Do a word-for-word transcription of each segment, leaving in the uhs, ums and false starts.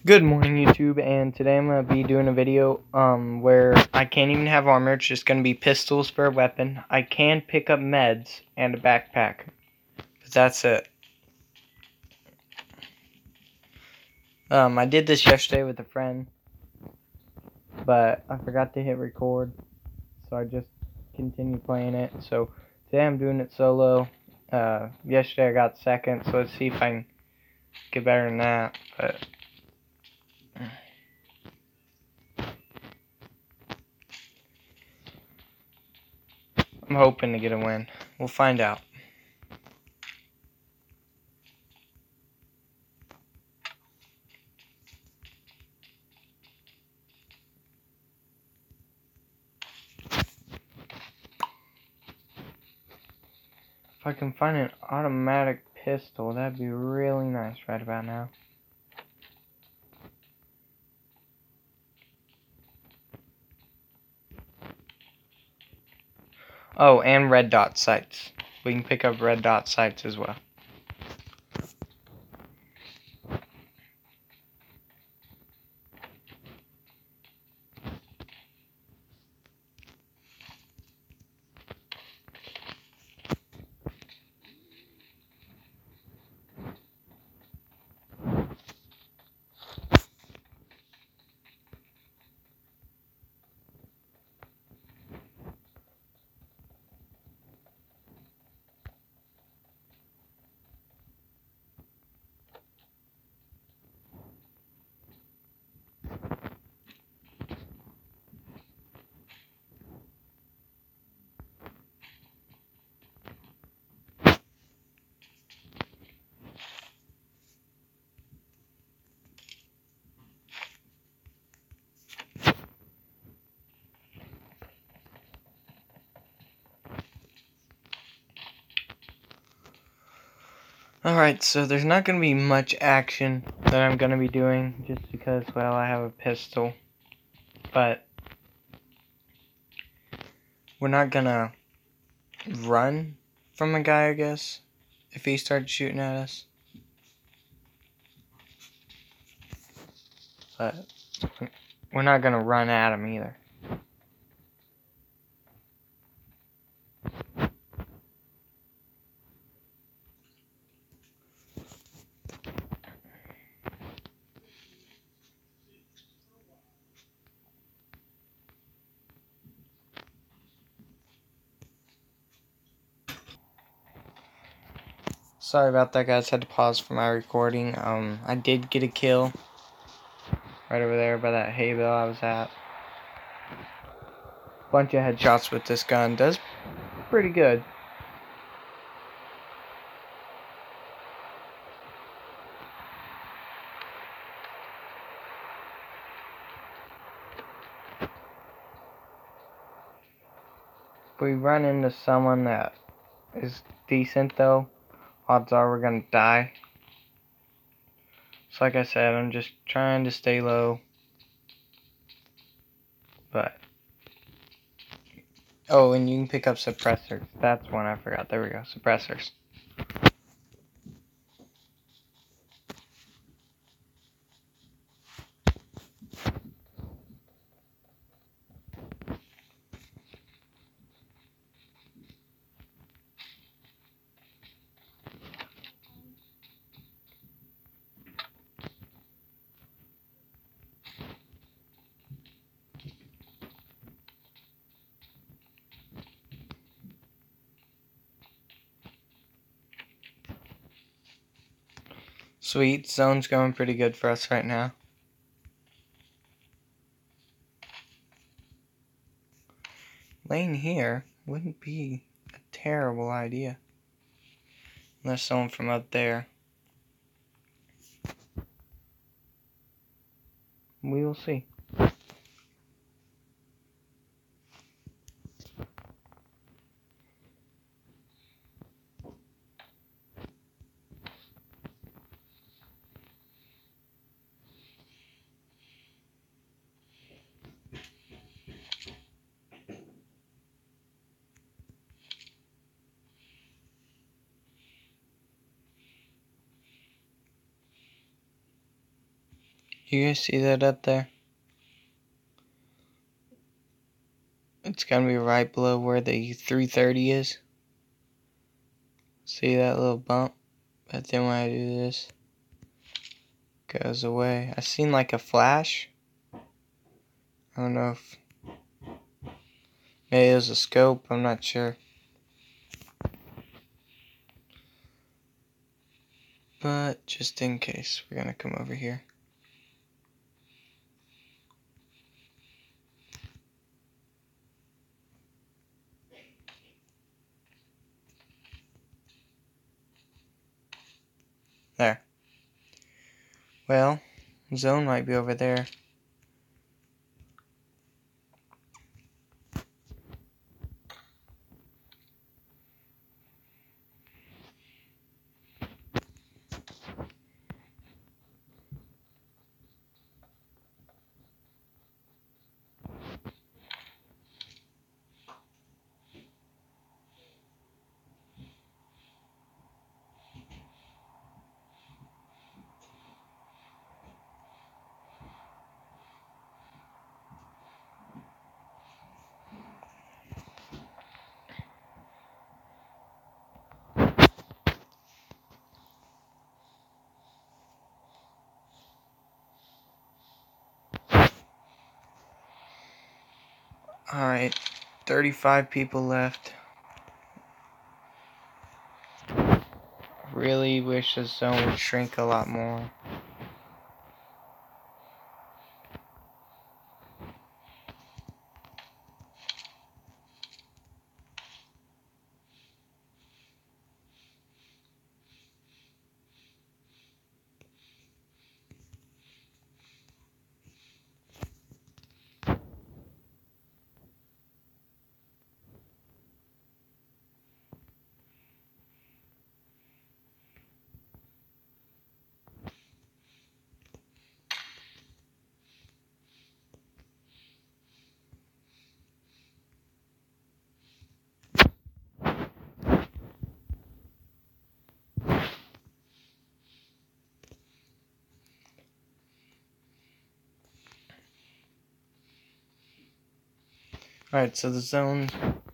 Good morning, YouTube, and today I'm going to be doing a video um, where I can't even have armor. It's just going to be pistols for a weapon. I can pick up meds and a backpack, but that's it. Um, I did this yesterday with a friend, but I forgot to hit record, so I just continued playing it. So today I'm doing it solo. Uh, yesterday I got second, so let's see if I can get better than that. But I'm hoping to get a win. We'll find out. If I can find an automatic pistol, that'd be really nice right about now. Oh, and red dot sights. We can pick up red dot sights as well. Alright, so there's not going to be much action that I'm going to be doing just because, well, I have a pistol. But we're not going to run from a guy, I guess, if he starts shooting at us. But we're not going to run at him either. Sorry about that, guys. Had to pause for my recording. Um, I did get a kill right over there by that hay bale I was at. Bunch of headshots with this gun. Does pretty good. If we run into someone that is decent, though, odds are we're gonna die. So like I said, I'm just trying to stay low. But oh, and you can pick up suppressors. That's one I forgot. There we go. Suppressors. Sweet. Zone's going pretty good for us right now. Laying here wouldn't be a terrible idea. Unless someone from up there. We will see. You guys see that up there? It's gonna be right below where the three thirty is. See that little bump? But then when I do this, it goes away. I seen like a flash. I don't know if maybe it was a scope, I'm not sure. But just in case, we're gonna come over here. There. Well, zone might be over there. Alright, thirty-five people left. Really wish the zone would shrink a lot more. Alright, so the zone,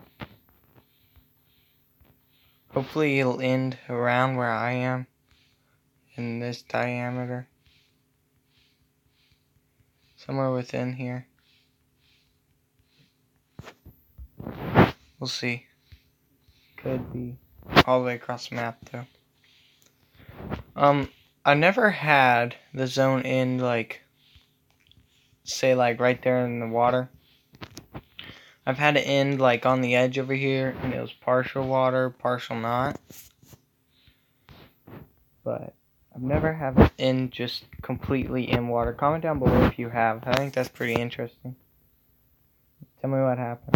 hopefully it'll end around where I am in this diameter. Somewhere within here. We'll see. Could be all the way across the map though. Um, I never had the zone end like, say like right there in the water. I've had it end like on the edge over here, and it was partial water, partial not. But I've never had it end just completely in water. Comment down below if you have. I think that's pretty interesting. Tell me what happened.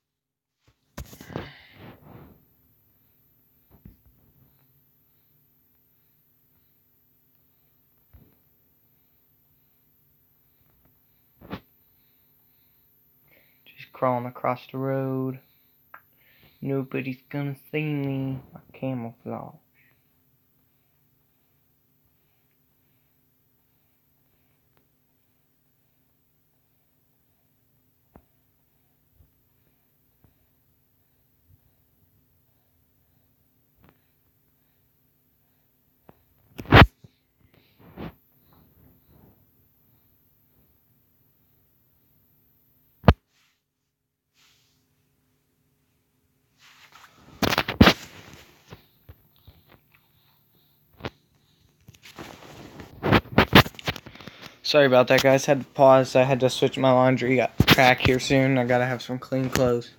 Just crawling across the road. Nobody's gonna see me. My camouflage. Sorry about that, guys. Had to pause. I had to switch my laundry. Got back here soon. I gotta have some clean clothes.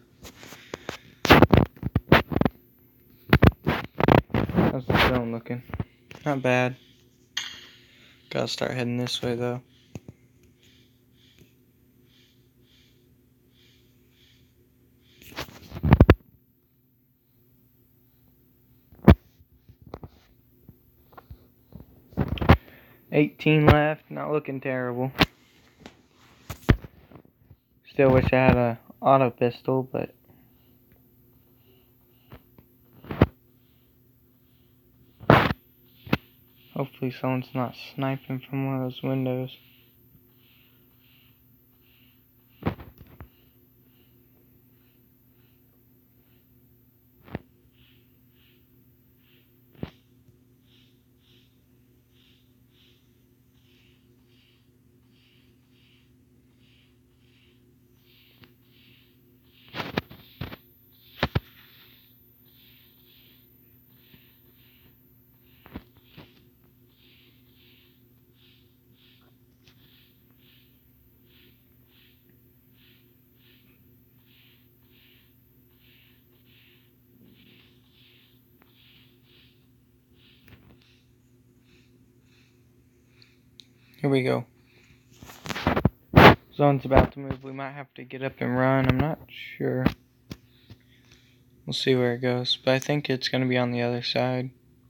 How's the zone looking? Not bad. Gotta start heading this way though. eighteen left. Not looking terrible. Still wish I had a auto pistol, but hopefully someone's not sniping from one of those windows. Here we go. Zone's about to move. We might have to get up and run. I'm not sure. We'll see where it goes. But I think it's going to be on the other side.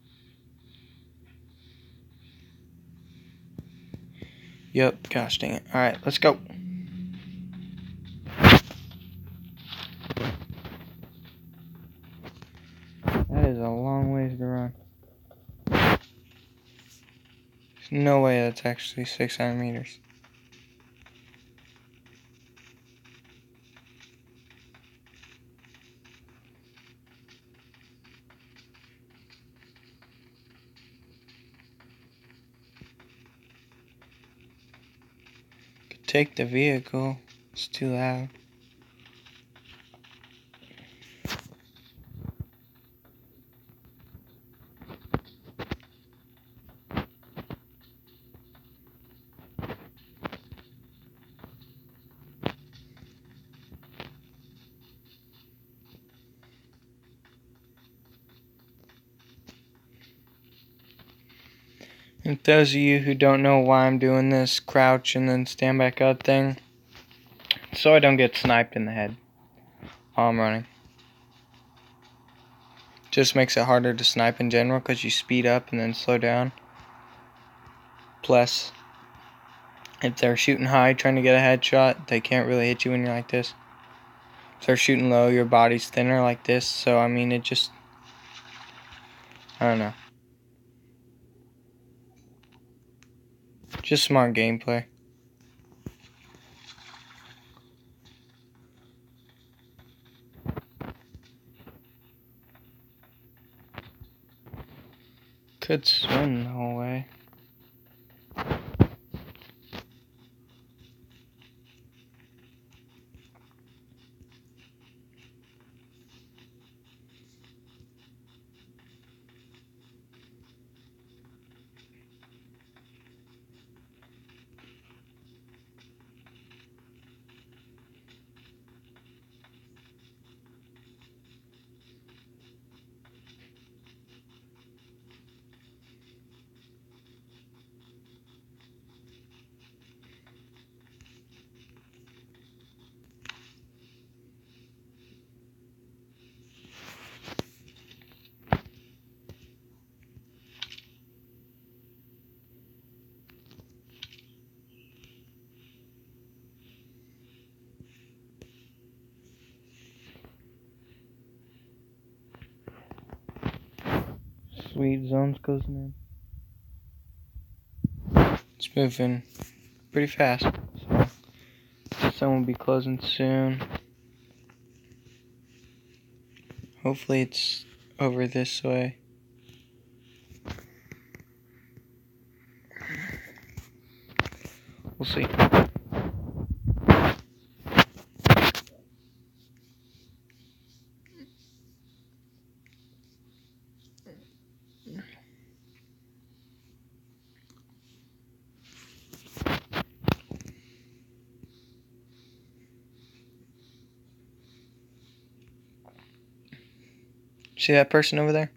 Yep. Gosh dang it. Alright, let's go. That is a long ways to run. There's no way that's actually six hundred meters. Could take the vehicle. It's too loud. And those of you who don't know why I'm doing this crouch and then stand back up thing, so I don't get sniped in the head while I'm running. Just makes it harder to snipe in general because you speed up and then slow down. Plus, if they're shooting high trying to get a headshot, they can't really hit you when you're like this. If they're shooting low, your body's thinner like this, so I mean it just, I don't know. Just smart gameplay. Could swim the whole way. Sweet, zone's closing in. It's moving pretty fast. So zone will be closing soon. Hopefully it's over this way. We'll see. See that person over there?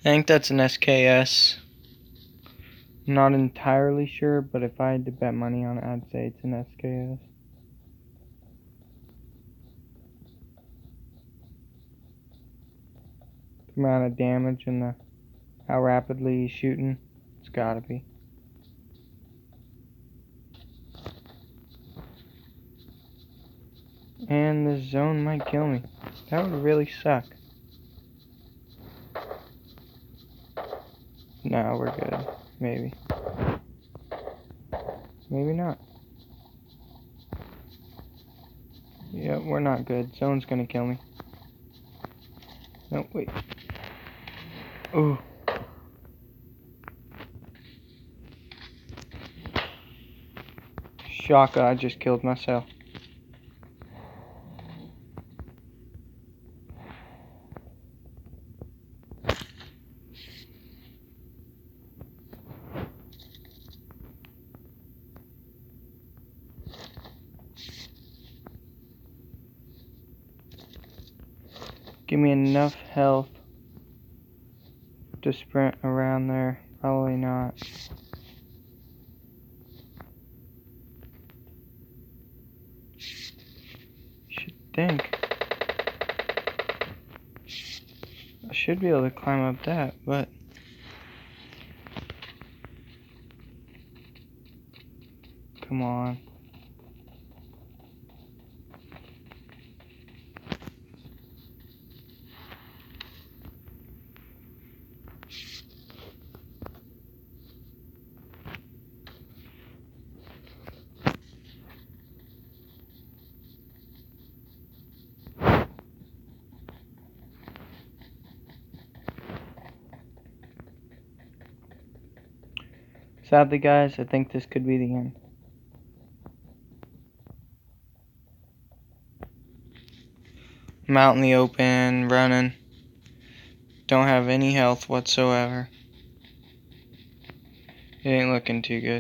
think that's an S K S. Not entirely sure, but if I had to bet money on it, I'd say it's an S K S. The amount of damage and the how rapidly he's shooting, it's gotta be. And the zone might kill me. That would really suck. No, we're good. Maybe. Maybe not. Yeah, we're not good. Zone's gonna kill me. No, wait. Ooh. Shaka, I just killed myself. Give me enough health to sprint around there. Probably not. Should think. I should be able to climb up that, but come on. Sadly, guys, I think this could be the end. I'm out in the open, running. Don't have any health whatsoever. It ain't looking too good.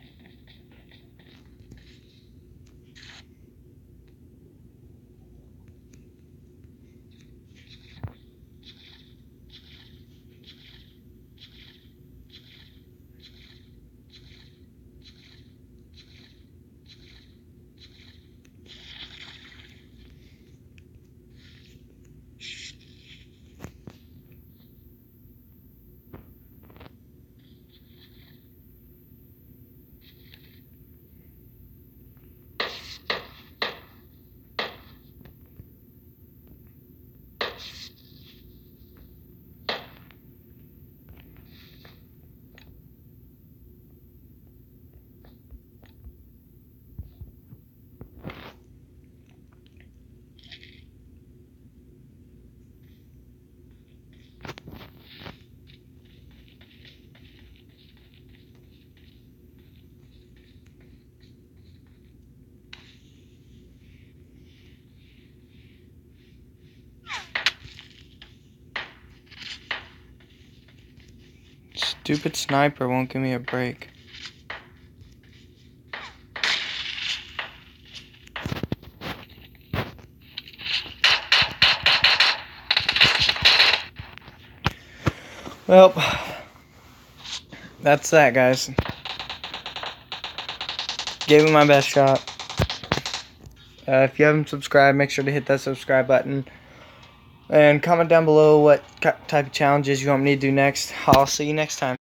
Stupid sniper won't give me a break. Well, that's that, guys. Gave it my best shot. Uh, if you haven't subscribed, make sure to hit that subscribe button. And comment down below what type of challenges you want me to do next. I'll see you next time.